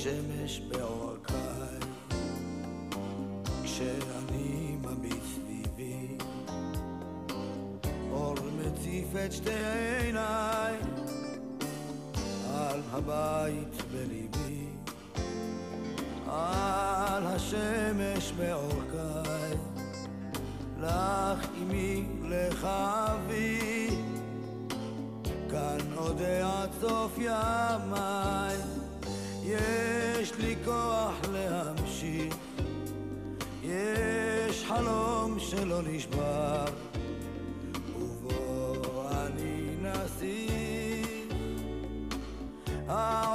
השמש בעורקיי, כשאני מביט סביבי, אור מציף את שתי עיניי, על הבית בליבי, על השמש בעורקיי, לך אמי לך אבי, כאן עוד עד סוף ימיי, יש לי כוח להמשיך, יש חלום שלא נשבר, ובו אני נסיך.